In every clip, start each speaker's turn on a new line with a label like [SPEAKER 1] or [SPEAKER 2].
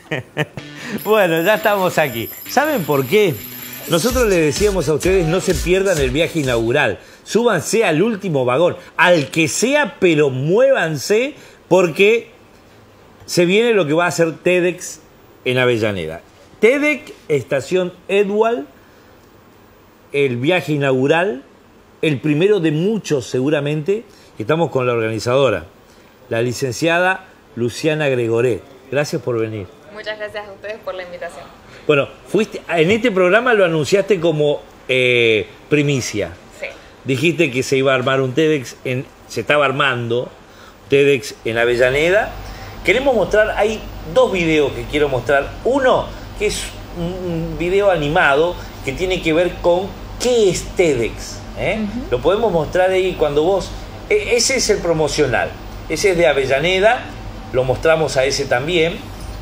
[SPEAKER 1] Bueno, ya estamos aquí. ¿Saben por qué? Nosotros les decíamos a ustedes no se pierdan el viaje inaugural. Súbanse al último vagón, al que sea, pero muévanse porque se viene lo que va a ser TEDx en Avellaneda. TEDx, Estación Edward, el viaje inaugural, el primero de muchos seguramente. Estamos con la organizadora, la licenciada Luciana Gregoret. Gracias por venir.
[SPEAKER 2] Muchas gracias a ustedes por la invitación.
[SPEAKER 1] Bueno, fuiste en este programa lo anunciaste como primicia.
[SPEAKER 2] Sí.
[SPEAKER 1] Dijiste que se iba a armar un TEDx, se estaba armando TEDx en Avellaneda. Queremos mostrar, hay dos videos que quiero mostrar. Uno, que es un video animado que tiene que ver con qué es TEDx. Lo podemos mostrar ahí cuando vos... Ese es el promocional. Ese es de Avellaneda. Lo mostramos a ese también.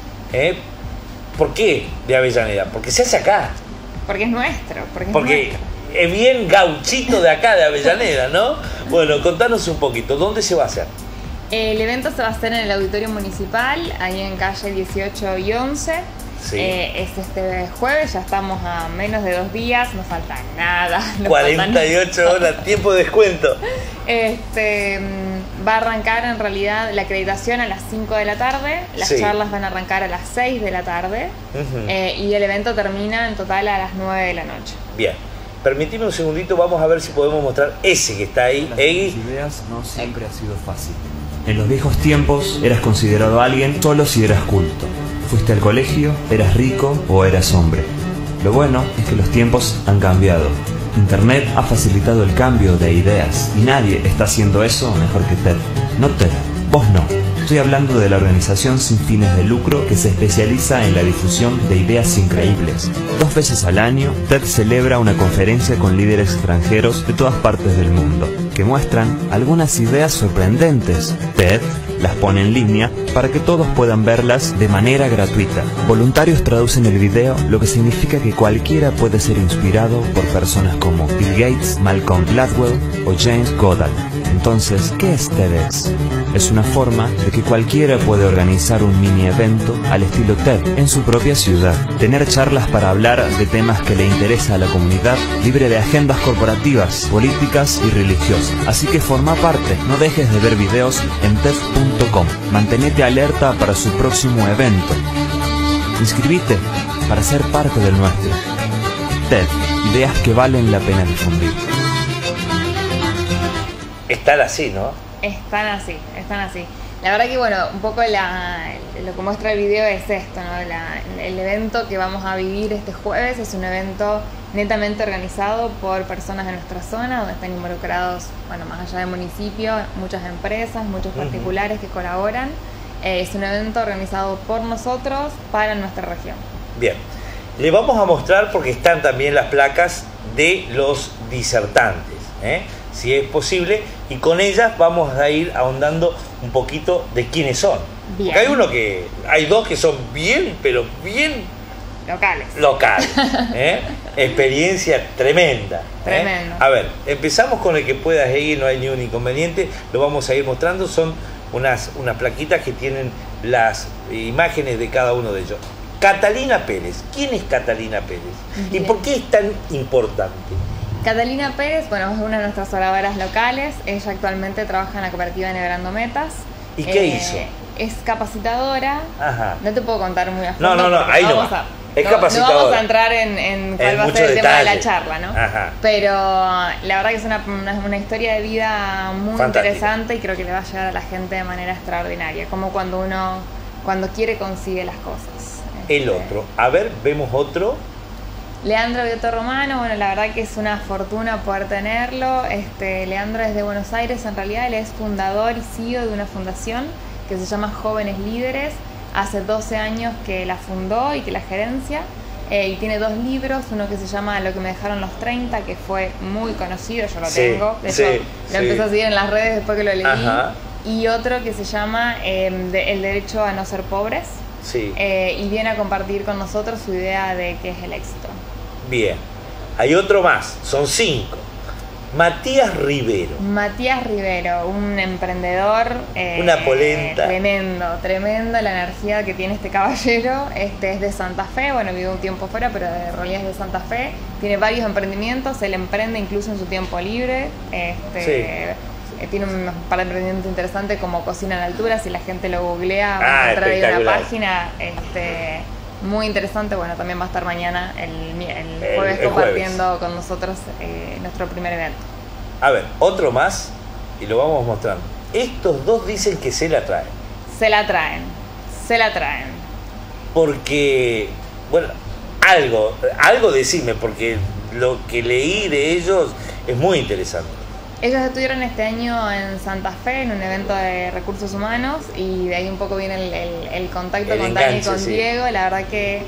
[SPEAKER 1] ¿Por qué de Avellaneda? Porque se hace acá.
[SPEAKER 2] Porque es nuestro.
[SPEAKER 1] Porque es bien gauchito de acá, de Avellaneda, ¿no? Bueno, contanos un poquito. ¿Dónde se va a hacer?
[SPEAKER 2] El evento se va a hacer en el Auditorio Municipal, ahí en calle 18 y 11.
[SPEAKER 1] Sí.
[SPEAKER 2] Es este jueves, ya estamos a menos de 2 días, no falta nada.
[SPEAKER 1] 48 horas, tiempo de descuento.
[SPEAKER 2] Va a arrancar en realidad la acreditación a las 5 de la tarde, las charlas van a arrancar a las 6 de la tarde y el evento termina en total a las 9 de la noche.
[SPEAKER 1] Bien, permitime un segundito, vamos a ver si podemos mostrar ese que está ahí.
[SPEAKER 3] Las ideas no siempre ha sido fácil. En los viejos tiempos eras considerado alguien solo si eras culto. Fuiste al colegio, eras rico o eras hombre. Lo bueno es que los tiempos han cambiado. Internet ha facilitado el cambio de ideas y nadie está haciendo eso mejor que TED. No TED, vos no. Estoy hablando de la organización sin fines de lucro que se especializa en la difusión de ideas increíbles. 2 veces al año, TED celebra una conferencia con líderes extranjeros de todas partes del mundo, que muestran algunas ideas sorprendentes. TED las pone en línea para que todos puedan verlas de manera gratuita. Voluntarios traducen el video, lo que significa que cualquiera puede ser inspirado por personas como Bill Gates, Malcolm Gladwell o James Goddard. Entonces, ¿qué es TEDx? Es una forma de que cualquiera puede organizar un mini evento al estilo TED en su propia ciudad. Tener charlas para hablar de temas que le interesa a la comunidad, libre de agendas corporativas, políticas y religiosas. Así que forma parte, no dejes de ver videos en TED.com. Mantenete alerta para su próximo evento. Inscribite para ser parte del nuestro. TED, ideas que valen la pena difundir.
[SPEAKER 1] Están así, ¿no?
[SPEAKER 2] Están así. La verdad que, bueno, un poco lo que muestra el video es esto, ¿no? El evento que vamos a vivir este jueves es un evento netamente organizado por personas de nuestra zona, donde están involucrados, bueno, más allá del municipio, muchas empresas, muchos particulares que colaboran. Es un evento organizado por nosotros para nuestra región.
[SPEAKER 1] Bien, le vamos a mostrar porque están también las placas de los disertantes, si es posible, y con ellas vamos a ir ahondando un poquito de quiénes son.
[SPEAKER 2] Bien.
[SPEAKER 1] Porque hay dos que son bien, pero bien locales. Experiencia tremenda.
[SPEAKER 2] Tremendo.
[SPEAKER 1] A ver, empezamos con el que puedas ir, no hay ni un inconveniente, lo vamos a ir mostrando. Son unas plaquitas que tienen las imágenes de cada uno de ellos. Catalina Pérez. ¿Quién es Catalina Pérez?
[SPEAKER 2] Bien.
[SPEAKER 1] ¿Y por qué es tan importante?
[SPEAKER 2] Catalina Pérez, bueno, es una de nuestras oradoras locales. Ella actualmente trabaja en la cooperativa Nebrando Metas.
[SPEAKER 1] ¿Y qué hizo?
[SPEAKER 2] Es capacitadora.
[SPEAKER 1] Ajá.
[SPEAKER 2] No te puedo contar muy a fondo.
[SPEAKER 1] No, ahí no va. Es capacitadora.
[SPEAKER 2] No vamos a entrar en cuál va a ser el tema de la charla, ¿no?
[SPEAKER 1] Ajá.
[SPEAKER 2] Pero la verdad que es una historia de vida muy
[SPEAKER 1] fantástica,
[SPEAKER 2] interesante y creo que le va a llegar a la gente de manera extraordinaria. Como cuando uno, cuando quiere, consigue las cosas.
[SPEAKER 1] El otro. A ver, vemos otro.
[SPEAKER 2] Leandro Vioto Romano, bueno, la verdad que es una fortuna poder tenerlo. Leandro es de Buenos Aires, en realidad él es fundador y CEO de una fundación que se llama Jóvenes Líderes. Hace 12 años que la fundó y que la gerencia, y tiene 2 libros, uno que se llama Lo que me dejaron los 30, que fue muy conocido, yo lo tengo, de hecho lo empecé a seguir en las redes después que lo leí. Ajá. Y otro que se llama El derecho a no ser pobres, y viene a compartir con nosotros su idea de qué es el éxito.
[SPEAKER 1] Bien, hay otro más, son 5. Matías Rivero.
[SPEAKER 2] Matías Rivero, un emprendedor.
[SPEAKER 1] Una polenta.
[SPEAKER 2] Tremendo la energía que tiene este caballero. Es de Santa Fe, bueno, vive un tiempo fuera, pero en realidad es de Santa Fe. Tiene varios emprendimientos, él emprende incluso en su tiempo libre. Tiene un par de emprendimientos interesantes como Cocina en Altura, si la gente lo googlea, va a encontrar ahí una página muy interesante. Bueno, también va a estar mañana, el jueves, compartiendo con nosotros nuestro primer evento.
[SPEAKER 1] A ver, otro más y lo vamos mostrando. Estos dos dicen que se la traen.
[SPEAKER 2] Se la traen.
[SPEAKER 1] Porque, bueno, algo decime, porque lo que leí de ellos es muy interesante.
[SPEAKER 2] Ellos estuvieron este año en Santa Fe en un evento de recursos humanos y de ahí un poco viene el contacto con Dani y con Diego. La verdad que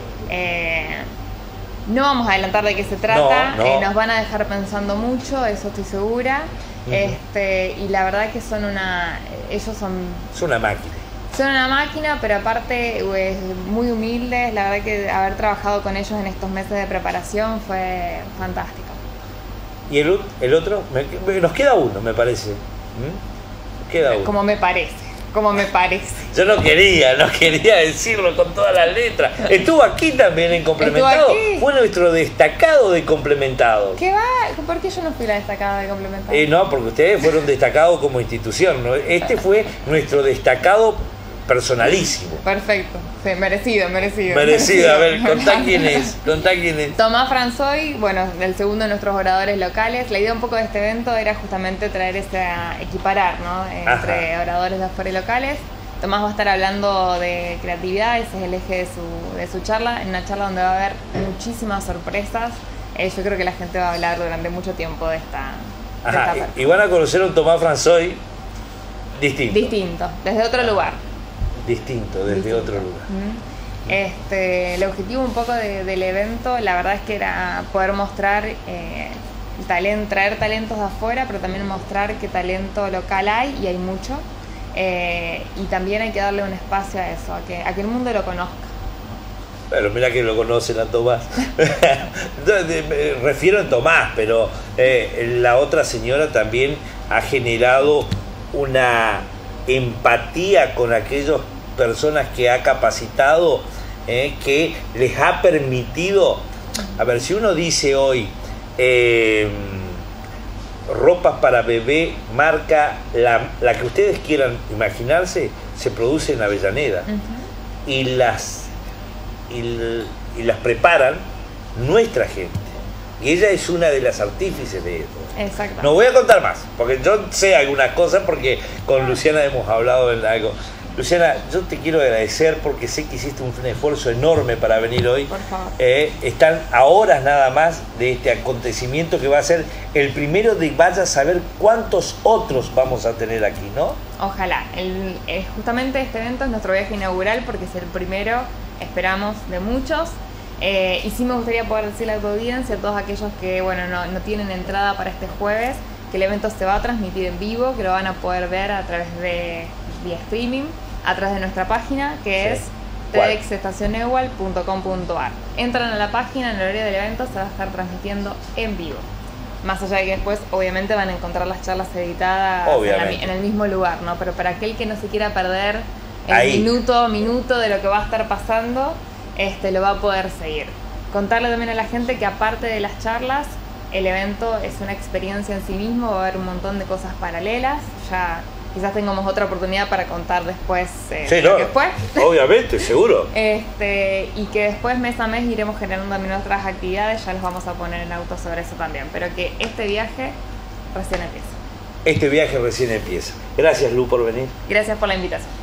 [SPEAKER 2] no vamos a adelantar de qué se trata, nos van a dejar pensando mucho, eso estoy segura. Y la verdad que son
[SPEAKER 1] una máquina.
[SPEAKER 2] Son una máquina, pero aparte muy humildes. La verdad que haber trabajado con ellos en estos meses de preparación fue fantástico.
[SPEAKER 1] ¿Y el otro? Nos queda uno, me parece. Queda uno.
[SPEAKER 2] Como me parece.
[SPEAKER 1] Yo no quería decirlo con todas las letras. Estuvo aquí también en Complementado. Fue nuestro destacado de Complementado.
[SPEAKER 2] ¿Qué va? ¿Por qué yo no fui la destacada de Complementado?
[SPEAKER 1] No, porque ustedes fueron destacados como institución, ¿no? Este fue nuestro destacado personalísimo.
[SPEAKER 2] Perfecto. Sí, merecido.
[SPEAKER 1] A ver, contá quién es.
[SPEAKER 2] Tomás Franzoy, bueno, el segundo de nuestros oradores locales. La idea un poco de este evento era justamente traer equiparar, ¿no? Entre oradores de afuera y locales. Tomás va a estar hablando de creatividad, ese es el eje de su charla, en una charla donde va a haber muchísimas sorpresas. Yo creo que la gente va a hablar durante mucho tiempo de esta
[SPEAKER 1] y van a conocer a un Tomás Franzoy distinto,
[SPEAKER 2] desde otro lugar.
[SPEAKER 1] Desde otro lugar.
[SPEAKER 2] El objetivo un poco del evento, la verdad es que era poder mostrar traer talentos de afuera, pero también mostrar qué talento local hay, y hay mucho. Y también hay que darle un espacio a eso, a que el mundo lo conozca.
[SPEAKER 1] Pero mira que lo conocen a Tomás. Me refiero a Tomás, pero la otra señora también ha generado una empatía con aquellas personas que ha capacitado, que les ha permitido, a ver, si uno dice hoy ropas para bebé, marca la que ustedes quieran imaginarse, se produce en Avellaneda. Y las preparan nuestra gente. Y ella es una de las artífices de esto.
[SPEAKER 2] Exacto.
[SPEAKER 1] No voy a contar más, porque yo sé algunas cosas, porque con Luciana hemos hablado de algo. Luciana, yo te quiero agradecer porque sé que hiciste un esfuerzo enorme para venir hoy.
[SPEAKER 2] Por favor.
[SPEAKER 1] Están a horas nada más de este acontecimiento que va a ser el primero de vaya a saber cuántos otros vamos a tener aquí, ¿no?
[SPEAKER 2] Ojalá. Justamente este evento es nuestro viaje inaugural porque es el primero, esperamos, de muchos. Y sí me gustaría poder decirle a tu audiencia, a todos aquellos que no tienen entrada para este jueves, que el evento se va a transmitir en vivo, que lo van a poder ver a través de vía streaming, a través de nuestra página, que es tedxestacioneual.com.ar. Entran a la página, en el horario del evento se va a estar transmitiendo en vivo. Más allá de que después, obviamente, van a encontrar las charlas editadas en el mismo lugar, ¿no? Pero para aquel que no se quiera perder el minuto a minuto de lo que va a estar pasando, lo va a poder seguir. Contarle también a la gente que aparte de las charlas, el evento es una experiencia en sí mismo, va a haber un montón de cosas paralelas. Ya quizás tengamos otra oportunidad para contar después lo que fue.
[SPEAKER 1] Obviamente, seguro.
[SPEAKER 2] Y que después mes a mes iremos generando también otras actividades, ya los vamos a poner en auto sobre eso también, pero que este viaje recién empieza.
[SPEAKER 1] Gracias, Lu, por venir.
[SPEAKER 2] Gracias por la invitación.